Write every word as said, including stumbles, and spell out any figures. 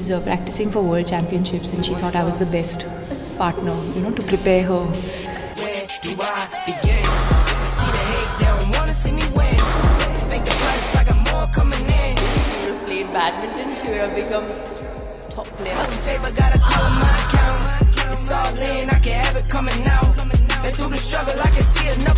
was uh, practicing for World Championships, and she thought I was the best partner, you know, to prepare her. Where do I begin? See the hate, they don't wanna see me win. Make the price, I got more coming in. If you played badminton, she would have become top player. Paper got a call on my account. It's all in, I can have it coming out. And through the struggle, I can see another.